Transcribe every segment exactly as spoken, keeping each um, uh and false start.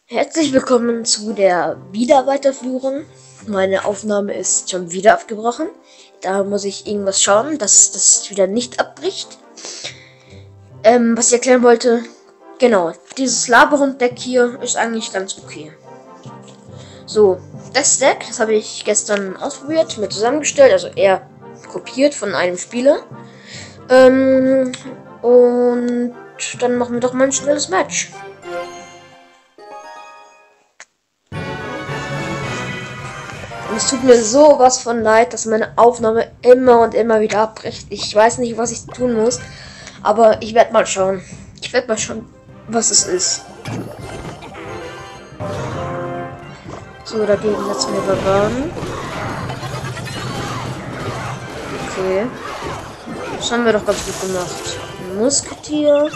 Herzlich willkommen zu der Wiederweiterführung. Meine Aufnahme ist schon wieder abgebrochen. Da muss ich irgendwas schauen, dass das wieder nicht abbricht. Ähm, was ich erklären wollte, genau, dieses Labyrinth-Deck hier ist eigentlich ganz okay. So, das Deck, das habe ich gestern ausprobiert, mir zusammengestellt, also eher kopiert von einem Spieler. Ähm, und dann machen wir doch mal ein schnelles Match. Und es tut mir sowas von leid, dass meine Aufnahme immer und immer wieder abbricht. Ich weiß nicht, was ich tun muss, aber ich werde mal schauen. Ich werde mal schauen, was es ist. So, dagegen setzen wir Barbaren. Okay. Das haben wir doch ganz gut gemacht. Ein Musketier.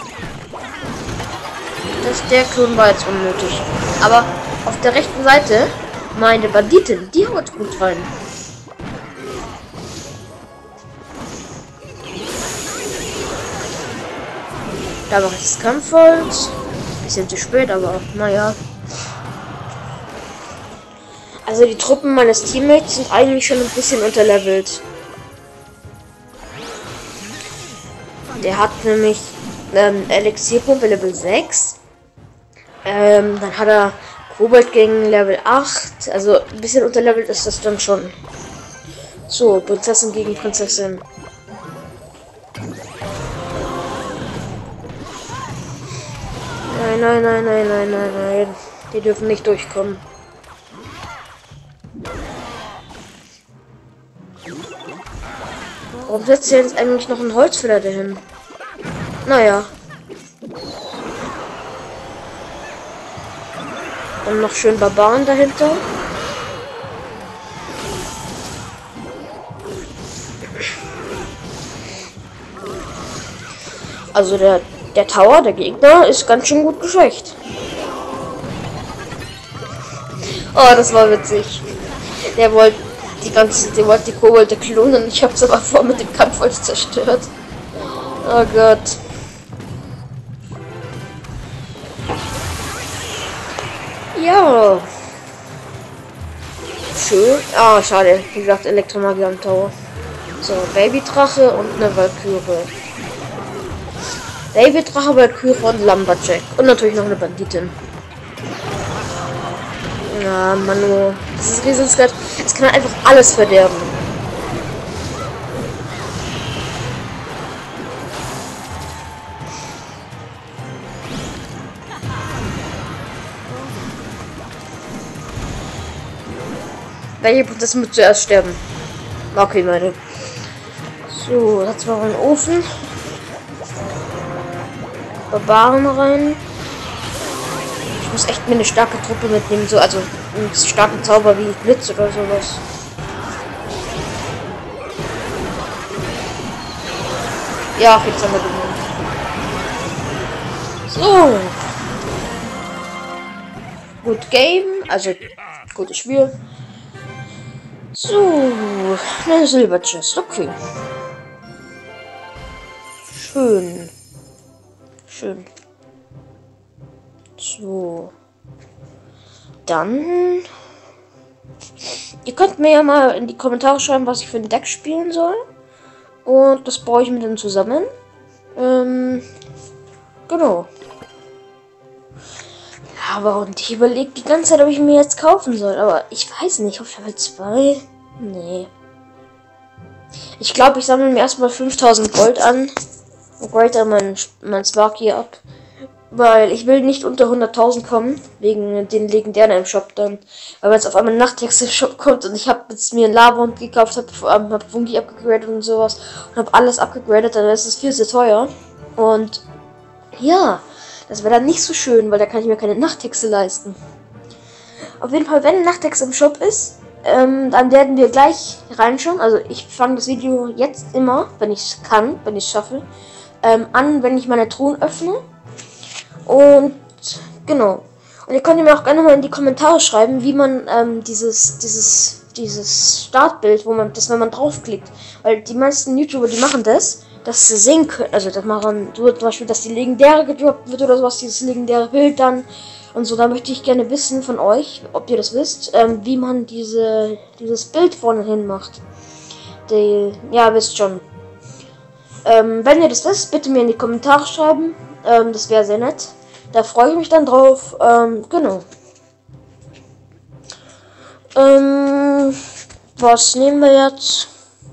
Das, der Klon war jetzt unnötig. Aber auf der rechten Seite, meine Banditin, die haut gut rein. Da mache ich das Kampfholz. Bisschen zu spät, aber naja. Also die Truppen meines Teammates sind eigentlich schon ein bisschen unterlevelt. Der hat nämlich ähm, Elixierpumpe Level sechs. Ähm, dann hat er Kobold gegen Level acht. Also ein bisschen unterlevelt ist das dann schon. So, Prinzessin gegen Prinzessin. Nein, nein, nein, nein, nein, nein, nein. Die dürfen nicht durchkommen. Warum setzt ihr jetzt eigentlich noch einen Holzfäller dahin? Naja. Und noch schön Barbaren dahinter. Also der, der Tower, der Gegner, ist ganz schön gut geschwächt. Oh, das war witzig. Der wollte die ganze, der wollte die Kobolde klonen. Ich habe es aber vor mit dem Kampfholz zerstört. Oh Gott. Ja. Schön. Ah, schade. Wie gesagt, Elektromagie am Tower. So, Babydrache und eine Valkyrie. Babydrache, Valkyrie und Lumberjack. Und natürlich noch eine Banditin. Ja, Manu. Dieses Riesenskelett. Es kann einfach alles verderben. Welche Prinzessin muss zuerst sterben? Okay, meine. So, jetzt mal einen Ofen. Barbaren rein. Ich muss echt mir eine starke Truppe mitnehmen, so also einen starken Zauber wie Blitz oder sowas. Ja, jetzt haben wir gewonnen. So. Gut Game, also gutes Spiel. So, eine Silberchest, okay. Schön. Schön. So. Dann. Ihr könnt mir ja mal in die Kommentare schreiben, was ich für ein Deck spielen soll. Und das baue ich mir dann zusammen. Ähm. Genau. Ja, aber und ich überlege die ganze Zeit, ob ich mir jetzt kaufen soll. Aber ich weiß nicht, auf Level zwei. Nee. Ich glaube, ich sammle mir erstmal fünftausend Gold an. Und grade mein, mein Sparky ab. Weil ich will nicht unter hunderttausend kommen. Wegen den legendären im Shop dann. Weil wenn es auf einmal Nachthexe im Shop kommt und ich habe jetzt mir ein Labyrinth gekauft, habe hab Fungi abgegradet und sowas. Und habe alles abgegradet, dann ist es viel zu teuer. Und ja, das wäre dann nicht so schön, weil da kann ich mir keine Nachthexe leisten. Auf jeden Fall, wenn ein Nachthexe im Shop ist, ähm, dann werden wir gleich reinschauen. Also ich fange das Video jetzt immer, wenn ich es kann, wenn ich es schaffe, ähm, an, wenn ich meine Truhen öffne. Und genau. Und ihr könnt mir auch gerne mal in die Kommentare schreiben, wie man ähm, dieses, dieses, dieses Startbild, wo man das, wenn man draufklickt. Weil die meisten YouTuber, die machen das, dass sie sehen können, also das machen so zum Beispiel, dass die legendäre gedroppt wird oder sowas, dieses legendäre Bild dann. Und so, da möchte ich gerne wissen von euch, ob ihr das wisst, ähm, wie man diese, dieses Bild vorne hin macht. Die, ja, wisst schon. Ähm, wenn ihr das wisst, bitte mir in die Kommentare schreiben. Ähm, das wäre sehr nett. Da freue ich mich dann drauf. Ähm, genau. Ähm, was nehmen wir jetzt?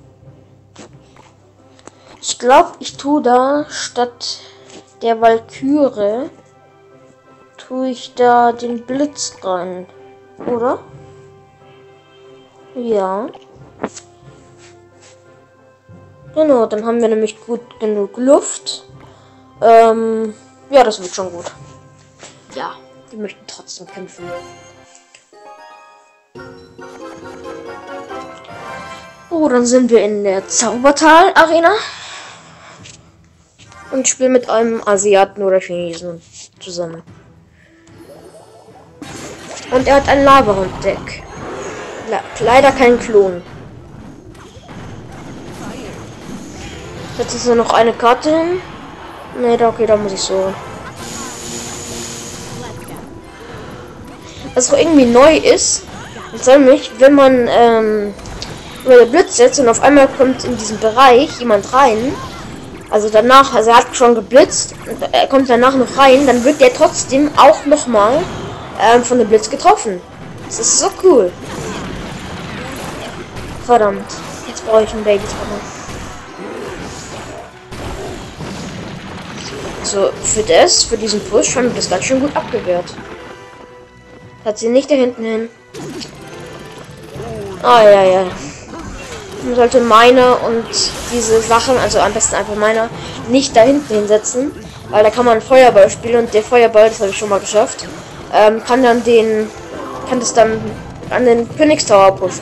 Ich glaube, ich tue da statt der Valkyrie tue ich da den Blitz rein, oder? Ja. Genau, dann haben wir nämlich gut genug Luft. Ähm, ja, das wird schon gut. Ja, wir möchten trotzdem kämpfen. Oh, dann sind wir in der Zaubertal-Arena. Und spielen mit einem Asiaten oder Chinesen zusammen. Und er hat ein Labyrinth-Deck. Le leider kein Klon. Jetzt ist nur noch eine Karte hin. Ne, da okay, da muss ich so. Was so irgendwie neu ist, ist nämlich, wenn man ähm, über den Blitz setzt und auf einmal kommt in diesen Bereich jemand rein. Also danach, also er hat schon geblitzt und er kommt danach noch rein, dann wird der trotzdem auch nochmal ähm, von dem Blitz getroffen. Das ist so cool. Verdammt, jetzt brauche ich einen Babytranner. So, für das, für diesen Push haben wir das ganz schön gut abgewehrt. Hat sie nicht da hinten hin. Ah, ja, ja. Man sollte meine und diese Sachen, also am besten einfach meiner, nicht da hinten hinsetzen, weil da kann man Feuerball spielen und der Feuerball, das habe ich schon mal geschafft, ähm, kann dann den, kann das dann an den Königstower pushen.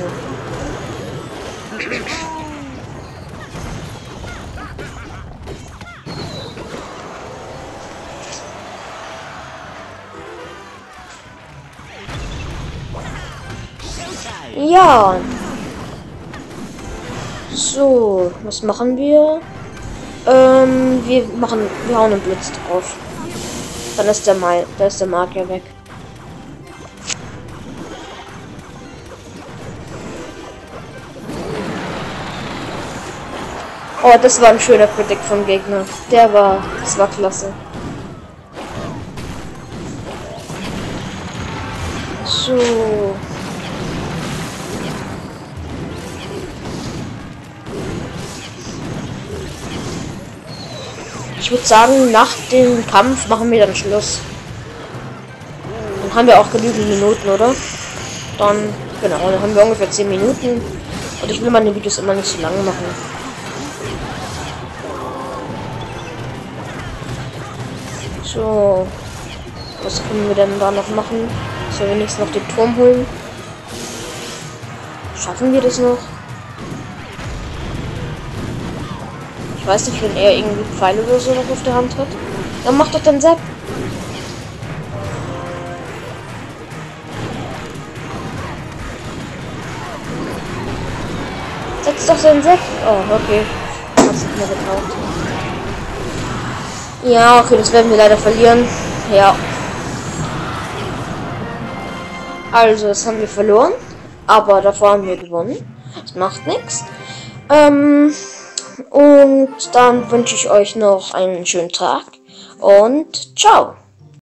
Ja. So, was machen wir? Ähm, wir machen, wir hauen einen Blitz drauf. Dann ist der Mal, da ist der Magier weg. Oh, das war ein schöner Predict vom Gegner. Der war, das war klasse. So. Ich würde sagen, nach dem Kampf machen wir dann Schluss. Dann haben wir auch genügend Minuten, oder? Dann, genau, dann haben wir ungefähr zehn Minuten. Und ich will meine Videos immer nicht so lange machen. So. Was können wir denn da noch machen? Dass wir wenigstens noch den Turm holen. Schaffen wir das noch? Ich weiß nicht, wenn er irgendwie Pfeile oder so noch auf der Hand hat. Dann macht doch den Sepp. Setz doch den Sepp. Oh, okay. Hat's nicht mehr getaucht. Ja, okay, das werden wir leider verlieren. Ja. Also, das haben wir verloren. Aber davor haben wir gewonnen. Das macht nichts. Ähm... Und dann wünsche ich euch noch einen schönen Tag und ciao.